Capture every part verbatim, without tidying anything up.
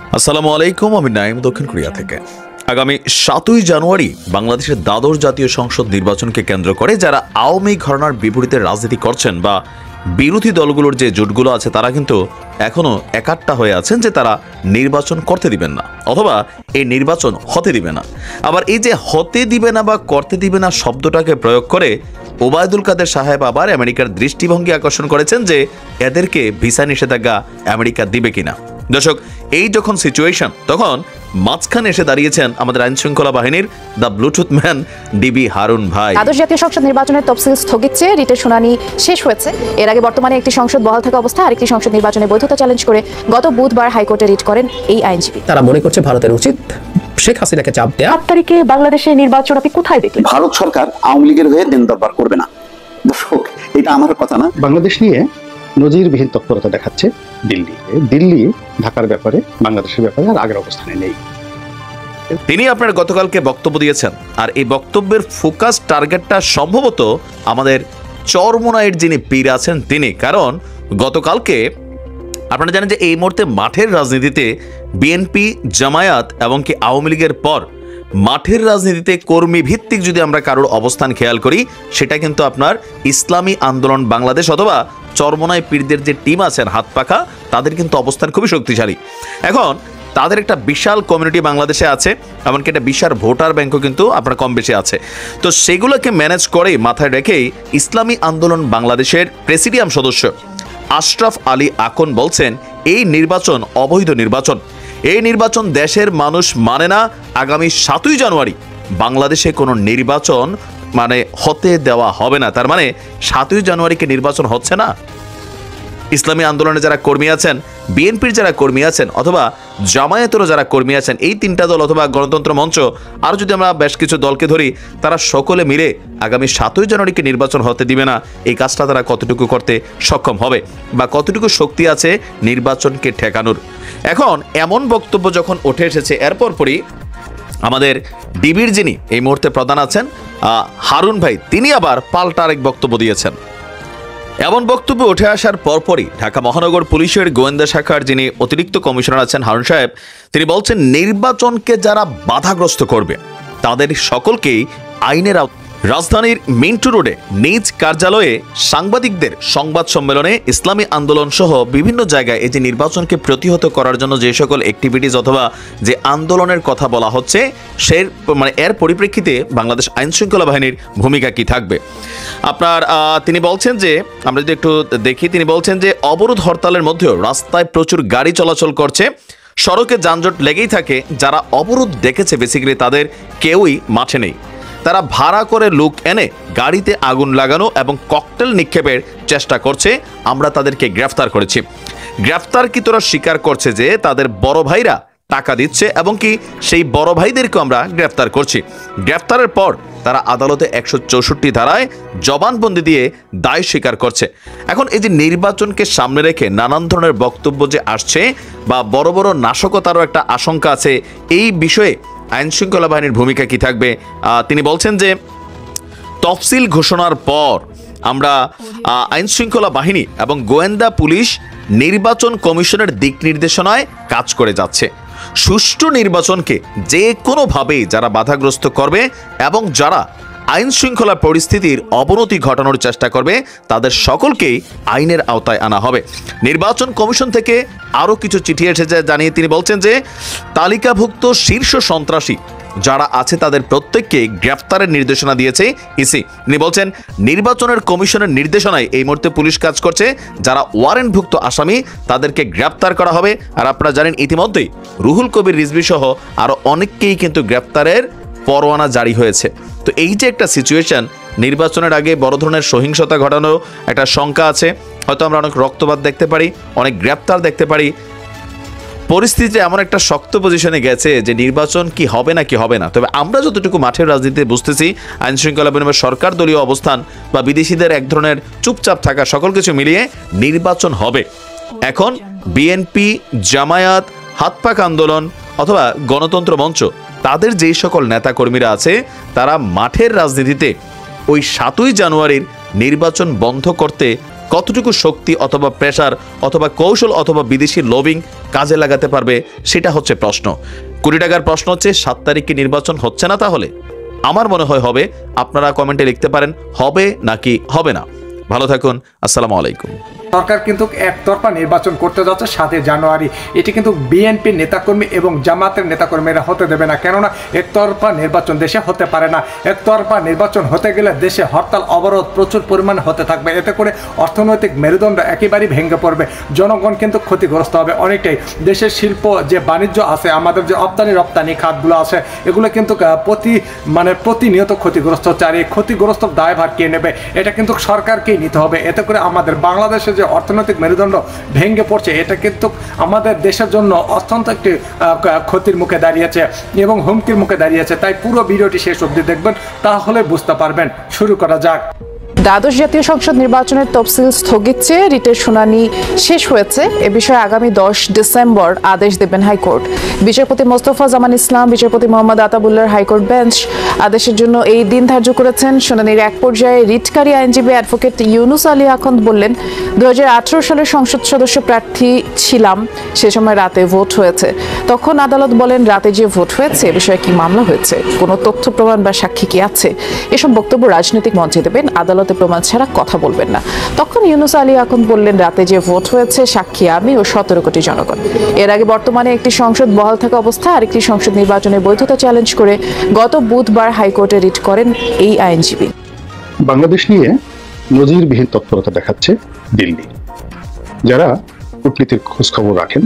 আসসালামু আলাইকুম, আমি নাইম দক্ষিণ কোরিয়া থেকে। আগামী সাতই জানুয়ারি বাংলাদেশের দ্বাদশ জাতীয় সংসদ নির্বাচনকে কেন্দ্র করে যারা আওয়ামী ঘরানার বিপরীতে রাজনীতি করছেন বা বিরোধী দলগুলোর যে জোটগুলো আছে তারা কিন্তু এখনো একাট্টা হয়ে আছেন যে তারা নির্বাচন করতে দিবেন না অথবা এই নির্বাচন হতে দিবে না। আবার এই যে হতে দিবে না বা করতে দিবে না শব্দটাকে প্রয়োগ করে ওবায়দুল কাদের সাহেব আবার আমেরিকার দৃষ্টিভঙ্গি আকর্ষণ করেছেন যে এদেরকে ভিসা নিষেধাজ্ঞা আমেরিকা দিবে কিনা। দর্শক, এই যখন সিচুয়েশন তখন মাঝখানে এসে দাঁড়িয়েছেন আমাদের আইন শৃঙ্খলা বাহিনীর the Bluetooth man DB Harun ভাই। দ্বাদশ জাতীয় সংসদ নির্বাচনের তফসিল স্থগিত চেয়ে রিটের শুনানি শেষ হয়েছে। এর আগে বর্তমানে একটি সংসদ বহাল থাকা অবস্থায় আরেকটি সংসদ নির্বাচনের বৈধতা চ্যালেঞ্জ করে গত বুধবার হাইকোর্টে রিট করেন এই আইনজীবী। তারা মনে করছে ভারতের উচিত শেখ হাসিনাকে চাপ দেয়া। আট তারিখে বাংলাদেশের নির্বাচন আপনি কোথায় দেখলেন? ভারত সরকার আওয়ামী লীগের হয়ে দেন দরবার করবে না। দর্শক, এটা আমার কথা না। বাংলাদেশ নিয়ে নজিরবিহীন তৎপরতা দেখাচ্ছে দিল্লি। দিল্লি ঢাকার ব্যাপারে, বাংলাদেশের ব্যাপারে আর আগের অবস্থানে নেই। তিনি আপনার গতকালকে বক্তব্য দিয়েছেন, আর এই বক্তব্যের ফোকাস টার্গেটটা সম্ভবত আমাদের চরমোনাইয়ের যিনি পীর আছেন তিনি। কারণ গতকালকে আপনারা জানেন যে এই মুহূর্তে মাঠের রাজনীতিতে বিএনপি, জামায়াত এবং কি আওয়ামী লীগের পর মাঠের রাজনীতিতে কর্মী ভিত্তিক যদি আমরা কারোর অবস্থান খেয়াল করি সেটা কিন্তু আপনার ইসলামী আন্দোলন বাংলাদেশ অথবা চরমোনাই পীরদের যে টিম আছেন হাত পাখা, তাদের কিন্তু অবস্থান খুবই শক্তিশালী। এখন তাদের একটা বিশাল কমিউনিটি বাংলাদেশে আছে, এমনকি একটা বিশাল ভোটার ব্যাংকও কিন্তু আপনার কম বেশি আছে। তো সেগুলোকে ম্যানেজ করে মাথায় রেখেই ইসলামী আন্দোলন বাংলাদেশের প্রেসিডিয়াম সদস্য আশরাফ আলী আকন বলছেন এই নির্বাচন অবৈধ নির্বাচন, এই নির্বাচন দেশের মানুষ মানে না। আগামী সাতই জানুয়ারি বাংলাদেশে কোনো নির্বাচন মানে হতে দেওয়া হবে না। তার মানে সাতই জানুয়ারিকে নির্বাচন হচ্ছে না। ইসলামী আন্দোলনে যারা কর্মী আছেন, বিএনপির যারা কর্মী আছেন অথবা জামায়াতেরও যারা কর্মী আছেন, এই তিনটা দল অথবা গণতন্ত্র মঞ্চ আর যদি আমরা বেশ কিছু দলকে ধরি, তারা সকলে মিলে আগামী সাতই জানুয়ারিকে নির্বাচন হতে দিবে না। এই কাজটা তারা কতটুকু করতে সক্ষম হবে বা কতটুকু শক্তি আছে নির্বাচনকে ঠেকানোর। এখন এমন বক্তব্য যখন উঠে এসেছে, এরপর পরই আমাদের ডিবির যিনি এই মুহূর্তে প্রধান আছেন হারুন ভাই, তিনি আবার পাল্টা আরেক বক্তব্য দিয়েছেন। এমন বক্তব্য উঠে আসার পরপরই ঢাকা মহানগর পুলিশের গোয়েন্দা শাখার যিনি অতিরিক্ত কমিশনার আছেন হারুন সাহেব, তিনি বলছেন নির্বাচনকে যারা বাধাগ্রস্ত করবে তাদের সকলকেই আইনের রাজধানীর মিন্টু রোডে নিজ কার্যালয়ে সাংবাদিকদের সংবাদ সম্মেলনে ইসলামী আন্দোলন সহ বিভিন্ন জায়গায় এই যে নির্বাচনকে প্রতিহত করার জন্য যে সকল অ্যাক্টিভিটিস অথবা যে আন্দোলনের কথা বলা হচ্ছে সে মানে এর পরিপ্রেক্ষিতে বাংলাদেশ আইন শৃঙ্খলা বাহিনীর ভূমিকা কি থাকবে। আপনার তিনি বলছেন যে আমরা যদি একটু দেখি, তিনি বলছেন যে অবরোধ হরতালের মধ্যেও রাস্তায় প্রচুর গাড়ি চলাচল করছে, সড়কে যানজট লেগেই থাকে। যারা অবরোধ ডেকেছে বেসিক্যালি তাদের কেউই মাঠে নেই। তারা ভাড়া করে লোক এনে গাড়িতে আগুন লাগানো এবং ককটেল নিক্ষেপের চেষ্টা করছে। আমরা তাদেরকে গ্রেফতার করেছি। গ্রেফতারকৃতরা স্বীকার করছে যে তাদের বড় ভাইরা টাকা দিচ্ছে এবং কি সেই বড় ভাইদেরকে আমরা গ্রেফতার করছি। গ্রেফতারের পর তারা আদালতে একশো চৌষট্টি ধারায় জবানবন্দি দিয়ে দায় স্বীকার করছে। এখন এই যে নির্বাচনকে সামনে রেখে নানান ধরনের বক্তব্য যে আসছে বা বড় বড় নাশকতারও একটা আশঙ্কা আছে, এই বিষয়ে আইন শৃঙ্খলা বাহিনীর ভূমিকা কি থাকবে। তিনি বলছেন যে তফসিল ঘোষণার পর আমরা আইন শৃঙ্খলা বাহিনী এবং গোয়েন্দা পুলিশ নির্বাচন কমিশনের দিক নির্দেশনায় কাজ করে যাচ্ছে। সুষ্ঠু নির্বাচনকে যে কোনোভাবে যারা বাধাগ্রস্ত করবে এবং যারা আইন শৃঙ্খলা পরিস্থিতির অবনতি ঘটানোর চেষ্টা করবে তাদের সকলকেই আইনের আওতায় আনা হবে। নির্বাচন কমিশন থেকে আরও কিছু চিঠি এসেছে জানিয়ে তিনি বলছেন যে তালিকাভুক্ত শীর্ষ সন্ত্রাসী যারা আছে তাদের প্রত্যেককে গ্রেফতারের নির্দেশনা দিয়েছে ইসি। তিনি বলছেন নির্বাচনের কমিশনের নির্দেশনায় এই মুহূর্তে পুলিশ কাজ করছে। যারা ওয়ারেন্টভুক্ত আসামি তাদেরকে গ্রেফতার করা হবে। আর আপনারা জানেন ইতিমধ্যেই রুহুল কবির রিজভী সহ আরও অনেককেই কিন্তু গ্রেফতারের পরোয়ানা জারি হয়েছে। তো এই যে একটা সিচুয়েশন, নির্বাচনের আগে বড় ধরনের সহিংসতা ঘটানোর একটা শঙ্কা আছে। হয়তো আমরা অনেক রক্তপাত দেখতে পারি, অনেক গ্রেপ্তার দেখতে পারি। পরিস্থিতি এমন একটা শক্ত পজিশনে গেছে যে নির্বাচন কি হবে না কি হবে না। তবে আমরা যতটুকু মাঠের রাজনীতিতে বুঝতেছি আইন শৃঙ্খলা বাহিনীর সরকার দলীয় অবস্থান বা বিদেশিদের এক ধরনের চুপচাপ থাকা সকল কিছু মিলিয়ে নির্বাচন হবে। এখন বিএনপি, জামায়াত, হাতপাক আন্দোলন অথবা গণতন্ত্র মঞ্চ তাদের যেই সকল নেতাকর্মীরা আছে তারা মাঠের রাজনীতিতে ওই সাতই জানুয়ারির নির্বাচন বন্ধ করতে কতটুকু শক্তি অথবা প্রেসার অথবা কৌশল অথবা বিদেশি লবিং কাজে লাগাতে পারবে সেটা হচ্ছে প্রশ্ন। কোটি টাকার প্রশ্ন হচ্ছে সাত তারিখে নির্বাচন হচ্ছে না, তাহলে আমার মনে হয় হবে। আপনারা কমেন্টে লিখতে পারেন হবে নাকি হবে না। ভালো থাকুন, আসসালামু আলাইকুম। সরকার কিন্তু একতরফা নির্বাচন করতে যাচ্ছে সাতই জানুয়ারি। এটি কিন্তু বিএনপির নেতাকর্মী এবং জামাতের নেতাকর্মীরা হতে দেবে না, কেননা একতরফা নির্বাচন দেশে হতে পারে না। একতরফা নির্বাচন হতে গেলে দেশে হরতাল অবরোধ প্রচুর পরিমাণে হতে থাকবে, এতে করে অর্থনৈতিক মেরুদণ্ড একেবারেই ভেঙে পড়বে, জনগণ কিন্তু ক্ষতিগ্রস্ত হবে অনেকটাই। দেশের শিল্প যে বাণিজ্য আছে, আমাদের যে রপ্তানি রপ্তানি খাতগুলো আছে, এগুলো কিন্তু প্রতি মানে প্রতিনিয়ত ক্ষতিগ্রস্ত হচ্ছে। আর এই ক্ষতিগ্রস্ত দায়ভার কে নেবে? এটা কিন্তু সরকারকেই নিতে হবে। এতে করে আমাদের বাংলাদেশে যে অর্থনৈতিক মেরুদণ্ড ভেঙে পড়ছে, এটা কিন্তু আমাদের দেশের জন্য অত্যন্ত একটি ক্ষতির মুখে দাঁড়িয়েছে এবং হুমকির মুখে দাঁড়িয়েছে। তাই পুরো ভিডিওটি শেষ অবধি দেখবেন, তাহলে বুঝতে পারবেন। শুরু করা যাক। দ্বাদশ জাতীয় সংসদ নির্বাচনের তফসিল স্থগিত চেয়ে রিটের শুনানি শেষ হয়েছে। এ বিষয়ে আগামী দশ ডিসেম্বর আদেশ দেবেন হাইকোর্ট। বিচারপতি মোস্তফা জামান ইসলাম, বিচারপতি মোহাম্মদ আতাবুল্লাহর হাইকোর্ট বেঞ্চ আদেশের জন্য এই দিন ধার্য করেছেন। শুনানির এক পর্যায়ে রিটকারী আইনজীবী অ্যাডভোকেট ইউনুস আলী আখন্দ বললেন, দু হাজার আঠারো সালের সংসদ সদস্য প্রার্থী ছিলাম, সে সময় রাতে ভোট হয়েছে। তখন আদালত বলেন, রাতে যে ভোট হয়েছে এ বিষয়ে কি মামলা হয়েছে, কোনো তথ্য প্রমাণ বা সাক্ষী কি আছে? এসব বক্তব্য রাজনৈতিক মঞ্চে দেবেন, আদালত প্রমাণ ছাড়া কথা বলবেন না। তখন ইউনুস আলী আখন্দ বললেন, রাতে যে ভোট হয়েছে সাক্ষী আমি ও সতেরো কোটি জনগণ। এর আগে বর্তমানে একটি সংসদ বহাল থাকা অবস্থায় আরেকটি সংসদ নির্বাচনের বৈধতা চ্যালেঞ্জ করে গত বুধবার হাইকোর্টে রিট করেন এই আইনজীবী। বাংলাদেশ নিয়ে নজিরবিহীন তৎপরতা দেখাচ্ছে দিল্লি, যারা কূটনীতির খোঁজ খবর রাখেন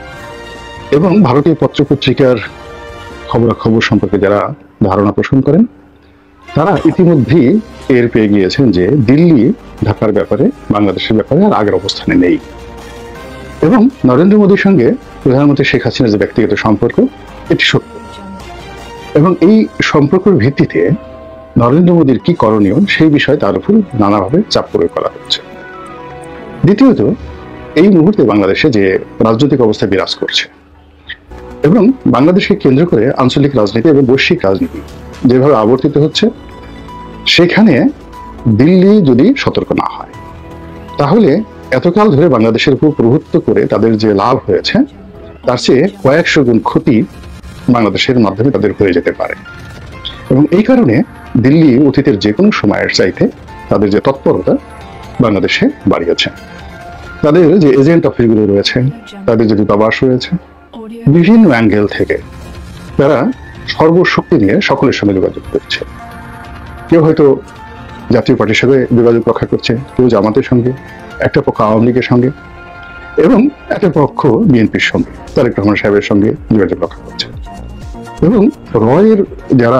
এবং ভারতীয় পত্রপত্রিকার খবরাখবর সম্পর্কে যারা ধারণা পোষণ করেন, তারা ইতিমধ্যেই টের পেয়ে গিয়েছেন যে দিল্লি ঢাকার ব্যাপারে, বাংলাদেশের ব্যাপারে আর আগের অবস্থানে নেই। এবং নরেন্দ্র মোদীর সঙ্গে প্রধানমন্ত্রী শেখ হাসিনার যে ব্যক্তিগত সম্পর্ক, এটি সত্য। এবং এই সম্পর্কের ভিত্তিতে নরেন্দ্র মোদীর কি করণীয় সেই বিষয়ে তার উপর নানাভাবে চাপ প্রয়োগ করা হচ্ছে। দ্বিতীয়ত, এই মুহূর্তে বাংলাদেশে যে রাজনৈতিক অবস্থা বিরাজ করছে এবং বাংলাদেশকে কেন্দ্র করে আঞ্চলিক রাজনীতি এবং বৈশ্বিক রাজনীতি যেভাবে আবর্তিত হচ্ছে, সেখানে দিল্লি যদি সতর্ক না হয়, তাহলে এতকাল ধরে বাংলাদেশের উপর প্রভুত্ব করে তাদের যে লাভ হয়েছে, তার চেয়ে কয়েকশো গুণ ক্ষতি বাংলাদেশের মাধ্যমে তাদের হয়ে যেতে পারে। এবং এই কারণে দিল্লি অতীতের যে কোনো সময়ের চাইতে তাদের যে তৎপরতা বাংলাদেশে বাড়িয়েছে। তাদের যে এজেন্ট অফিসগুলো রয়েছে, তাদের যে দূতাবাস রয়েছে, বিভিন্ন অ্যাঙ্গেল থেকে তারা সর্বশক্তি নিয়ে সকলের সঙ্গে যোগাযোগ করছে। কেউ হয়তো জাতীয় পার্টির সঙ্গে যোগাযোগ রক্ষা করছে, কেউ জামাতের সঙ্গে, একটা পক্ষ আওয়ামী লীগের সঙ্গে এবং একটা পক্ষ বিএনপির সঙ্গে, তারেক রহমান সাহেবের সঙ্গে যোগাযোগ রক্ষা করছে। এবং রয়ের যারা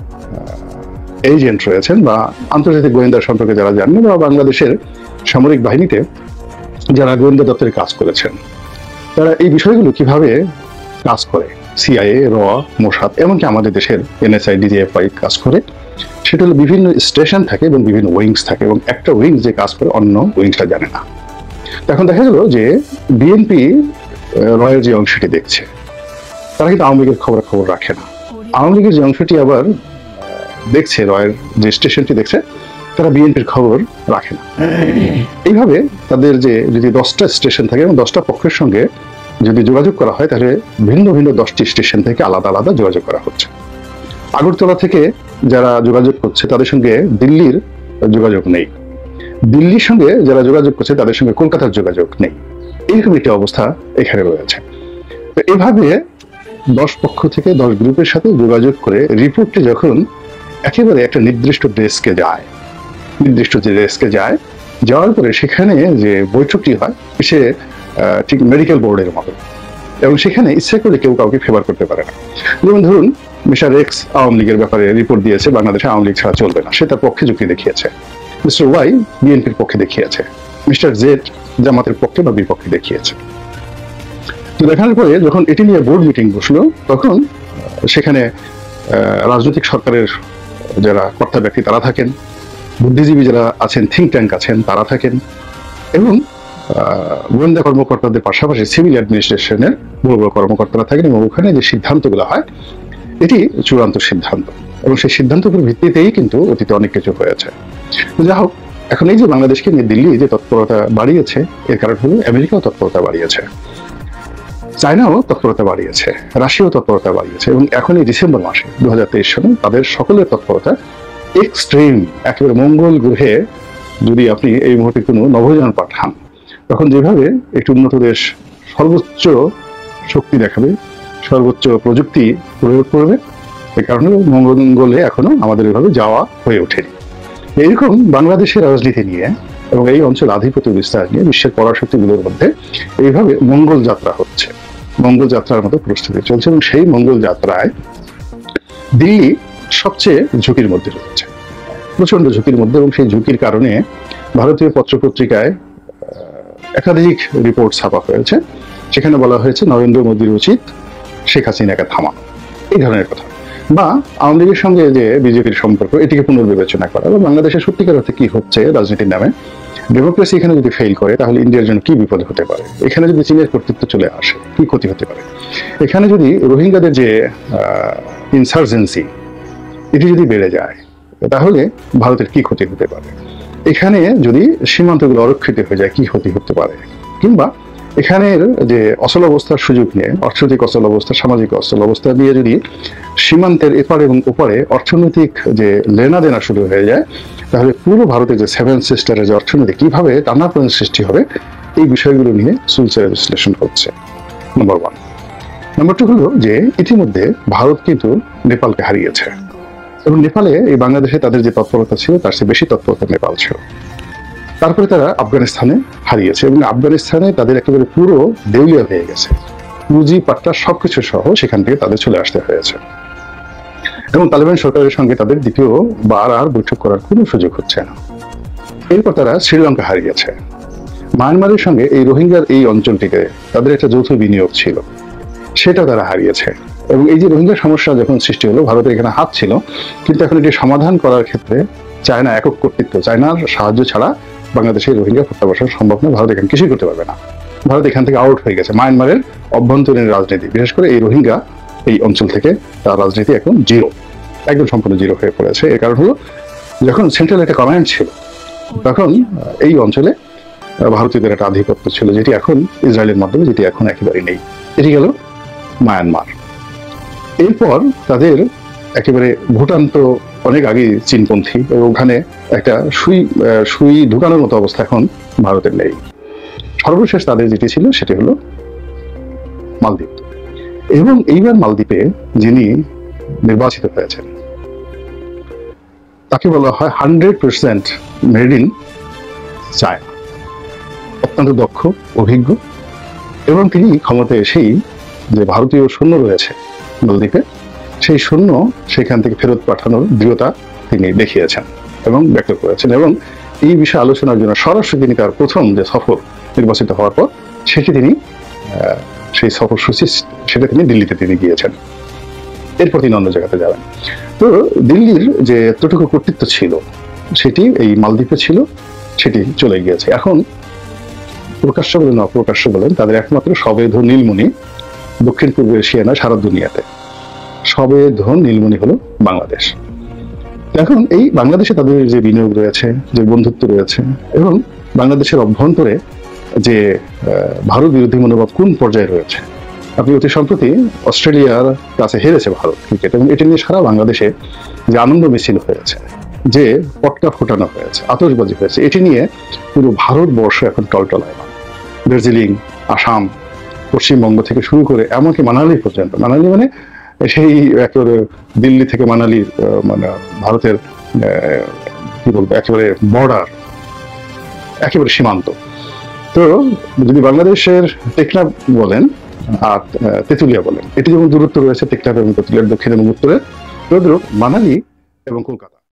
এজেন্ট রয়েছেন বা আন্তর্জাতিক গোয়েন্দা সম্পর্কে যারা জানেন বা বাংলাদেশের সামরিক বাহিনীতে যারা গোয়েন্দা দপ্তরে কাজ করেছেন, তারা এই বিষয়গুলো কিভাবে কাজ করে, সিআইএ, র, মোসাদ, এমনকি আমাদের দেশের এনএসআই, ডিজিএফআই কাজ করে, সেটা হলো বিভিন্ন স্টেশন থাকে এবং বিভিন্ন উইংস থাকে এবং একটা উইংস যে কাজ করে অন্য উইংসটা জানে না। এখন দেখা গেল যে বিএনপি রয়ের যে অংশটি দেখছে, তারা কিন্তু আওয়ামী লীগের খবর খবর রাখে না। আওয়ামী লীগের যে অংশটি আবার দেখছে, রয়ের যে স্টেশনটি দেখছে, তারা বিএনপির খবর রাখে না। এইভাবে তাদের যে যদি দশটা স্টেশন থাকে এবং দশটা পক্ষের সঙ্গে যদি যোগাযোগ করা হয়, তাহলে ভিন্ন ভিন্ন দশটি স্টেশন থেকে আলাদা আলাদা যোগাযোগ করা হচ্ছে। আগরতলা থেকে যারা যোগাযোগ করছে তাদের সঙ্গে দিল্লির যোগাযোগ নেই, দিল্লির সঙ্গে যারা যোগাযোগ করছে তাদের সঙ্গে কলকাতার যোগাযোগ নেই। এইরকম একটি অবস্থা এখানে রয়েছে। তো এভাবে দশ পক্ষ থেকে দশ গ্রুপের সাথে যোগাযোগ করে রিপোর্টটি যখন একেবারে একটা নির্দিষ্ট ডেস্কে যায়, নির্দিষ্ট যে ডেস্কে যায়, যাওয়ার পরে সেখানে যে বৈঠকটি হয় সে ঠিক মেডিকেল বোর্ডের মতো, এবং সেখানে ইচ্ছা করে কেউ কাউকে ফেভার করতে পারে না। যেমন ধরুন, মিস্টার এক্স আওয়ামী লীগের ব্যাপারে রিপোর্ট দিয়েছে, বাংলাদেশে আওয়ামী লীগ ছাড়া চলবে না, সে তার পক্ষে যুক্তি দেখিয়েছে। মিস্টার ওয়াই বিএনপির পক্ষে দেখিয়েছে, মিস্টার জেড জামাতের পক্ষে বা বিপক্ষে দেখিয়েছে। তো দেখানোর পরে যখন এটি নিয়ে বোর্ড মিটিং বসলো, তখন সেখানে রাজনৈতিক সরকারের যারা কর্তা ব্যক্তি তারা থাকেন, বুদ্ধিজীবী যারা আছেন, থিঙ্ক ট্যাঙ্ক আছেন তারা থাকেন, এবং গোয়েন্দা কর্মকর্তাদের পাশাপাশি সিভিল অ্যাডমিনিস্ট্রেশনের বড় বড় কর্মকর্তারা থাকেন, এবং ওখানে যে সিদ্ধান্তগুলো হয় এটি চূড়ান্ত সিদ্ধান্ত, এবং সেই সিদ্ধান্তের ভিত্তিতেই কিন্তু অতীতে অনেক কিছু হয়েছে। যা হোক, এখন এই যে বাংলাদেশকে নিয়ে দিল্লি যে তৎপরতা বাড়িয়েছে, এর কারণ হলো আমেরিকাও তৎপরতা বাড়িয়েছে, চায়নাও তৎপরতা বাড়িয়েছে, রাশিয়াও তৎপরতা বাড়িয়েছে, এবং এখন এই ডিসেম্বর মাসে দু হাজার তেইশ সালে তাদের সকলের তৎপরতা এক্সট্রিম। একেবারে মঙ্গল গ্রহে যদি আপনি এই মুহূর্তে কোনো নভোযান পাঠান, তখন যেভাবে একটি উন্নত দেশ সর্বোচ্চ শক্তি দেখাবে, সর্বোচ্চ প্রযুক্তি প্রয়োগ করবে, এ কারণে মঙ্গলে এখনো আমাদের এভাবে যাওয়া হয়ে ওঠেনি। এইরকম বাংলাদেশের রাজনীতি নিয়ে এবং এই অঞ্চল আধিপত্য বিস্তার নিয়ে বিশ্বের পরাশক্তিগুলোর মধ্যে এইভাবে মঙ্গল যাত্রা হচ্ছে, মঙ্গল যাত্রার মতো প্রস্তুতি চলছে, এবং সেই মঙ্গল যাত্রায় দিল্লি সবচেয়ে ঝুঁকির মধ্যে রয়েছে, প্রচন্ড ঝুঁকির মধ্যে। এবং সেই ঝুঁকির কারণে ভারতীয় পত্রপত্রিকায় একাধিক রিপোর্ট ছাপা হয়েছে, সেখানে বলা হয়েছে নরেন্দ্র মোদীর উচিত শেখ হাসিনাকে থামানো, এই ধরনের কথা। বা আওয়ামী লীগের সঙ্গে যে বিজেপির সম্পর্ক, এটিকে পুনর্বিবেচনা করা, বা বাংলাদেশের সত্যিকার অর্থে কি হচ্ছে রাজনীতির নামে, ডেমোক্রেসি এখানে যদি ফেল করে তাহলে ইন্ডিয়ার জন্য কি বিপদ হতে পারে, এখানে যদি চীনের কর্তৃত্ব চলে আসে কি ক্ষতি হতে পারে, এখানে যদি রোহিঙ্গাদের যে ইনসার্জেন্সি এটি যদি বেড়ে যায় তাহলে ভারতের কি ক্ষতি হতে পারে, এখানে যদি সীমান্তগুলো অরক্ষিত হয়ে যায় কি ক্ষতি হতে পারে, কিংবা এখানের যে অচল অবস্থার সুযোগ নিয়ে, অর্থনৈতিক অচল অবস্থা, সামাজিক অচল অবস্থা দিয়ে যদি সীমান্তের এপারে এবং ওপারে অর্থনৈতিক যে লেনাদেনা শুরু হয়ে যায়, তাহলে পুরো ভারতের যে সেভেন সিস্টারের যে অর্থনীতি কিভাবে টানাপোড়েন সৃষ্টি হবে, এই বিষয়গুলো নিয়ে চলছে বিশ্লেষণ হচ্ছে। নম্বর ওয়ান। নম্বর টু হলো যে ইতিমধ্যে ভারত কিন্তু নেপালকে হারিয়েছে, এবং নেপালে এই বাংলাদেশে তাদের যে তৎপরতা ছিল তার চেয়ে বেশি তৎপরতা নেপাল ছিল। তারপরে তারা আফগানিস্তানে হারিয়েছে, এবং আফগানিস্তানে তাদের একেবারে পুরো দেউলিয়া হয়ে গেছে, পুঁজি পাট্টা সবকিছু সহ সেখান থেকে তাদের চলে আসতে হয়েছে, এবং তালেবান সরকারের সঙ্গে তাদের দ্বিতীয়বার আর বৈঠক করার কোনো সুযোগ হচ্ছে না। এরপর তারা শ্রীলঙ্কা হারিয়েছে। মায়ানমারের সঙ্গে এই রোহিঙ্গার এই অঞ্চলটিতে তাদের একটা যৌথ বিনিয়োগ ছিল, সেটা তারা হারিয়েছে। এবং এই যে রোহিঙ্গা সমস্যা যখন সৃষ্টি হলো, ভারতের এখানে হাত ছিল, কিন্তু এখন এটি সমাধান করার ক্ষেত্রে চায়না একক কর্তৃত্ব, চায়নার সাহায্য ছাড়া বাংলাদেশের রোহিঙ্গা প্রত্যাবাসন সম্ভব নয়, ভারত এখানে কিছুই করতে পারবে না। ভারত এখান থেকে আউট হয়ে গেছে। মায়ানমারের অভ্যন্তরীণ রাজনীতি, বিশেষ করে এই রোহিঙ্গা এই অঞ্চল থেকে তার রাজনীতি এখন জিরো, একদম সম্পূর্ণ জিরো হয়ে পড়েছে। এর কারণ হলো যখন সেন্ট্রাল একটা কমান্ড ছিল, তখন এই অঞ্চলে ভারতীয়দের একটা আধিপত্য ছিল, যেটি এখন ইসরায়েলের মাধ্যমে, যেটি এখন একেবারেই নেই। এটি গেল মায়ানমার। এরপর তাদের একেবারে ভুটান তো অনেক আগে চীনপন্থী, এবং ওখানে একটা সুই সুই ঢুকানোর মতো অবস্থা এখন ভারতের নেই। সর্বশেষ তাদের যেটি ছিল সেটি হলো মালদ্বীপ। এবং এইবার মালদ্বীপে যিনি নির্বাচিত হয়েছেন তাকে বলা হয় hundred percent made in China, অত্যন্ত দক্ষ, অভিজ্ঞ, এবং তিনি ক্ষমতায় এসেই যে ভারতীয় সৈন্য রয়েছে মালদ্বীপে, সেই সৈন্য সেখান থেকে ফেরত পাঠানোর দৃঢ়তা তিনি দেখিয়েছেন এবং ব্যক্ত করেছেন। এবং এই বিষয়ে আলোচনার জন্য সরাসরি তিনি তার প্রথম যে সফর নির্বাচিত হওয়ার পর সেটি তিনি সেই সফর সূচি সেটা তিনি দিল্লিতে তিনি গিয়েছেন, এরপর তিনি অন্য জায়গাতে যাবেন। তো দিল্লির যে এতটুকু কর্তৃত্ব ছিল সেটি এই মালদ্বীপে ছিল, সেটি চলে গিয়েছে। এখন প্রকাশ্য বলেন অপ্রকাশ্য বলেন, তাদের একমাত্র সবেধ নীলমণি দক্ষিণ পূর্ব এশিয়া নয়, সারা দুনিয়াতে সবেধ নীলমণি হলো বাংলাদেশ। এখন এই বাংলাদেশে তাদের যে বিনিয়োগ রয়েছে, যে বন্ধুত্ব রয়েছে, এবং বাংলাদেশের অভ্যন্তরে যে ভারত বিরোধী মনোভাব কোন পর্যায়ে রয়েছে, আপনি অতি সম্প্রতি অস্ট্রেলিয়ার কাছে হেরেছে ভারত ক্রিকেট, এবং এটি নিয়ে সারা বাংলাদেশে যে আনন্দ মিছিল হয়েছে, যে পটকা ফোটানো হয়েছে, আতশবাজি হয়েছে, এটি নিয়ে পুরো ভারতবর্ষ এখন টলটলায়মান। দার্জিলিং, আসাম, পশ্চিমবঙ্গ থেকে শুরু করে এমনকি মানালি পর্যন্ত, মানালি মানে সেই একেবারে দিল্লি থেকে মানালি, মানে ভারতের কি বলবো একেবারে বর্ডার, একেবারে সীমান্ত। তো যদি বাংলাদেশের টেকনাফ বলেন আর তেঁতুলিয়া বলেন, এটি যেমন দূরত্ব রয়েছে টেকনাফ এবং তেঁতুলিয়ার দক্ষিণ এবং উত্তরে, তদ্রূপ মানালি এবং কলকাতা।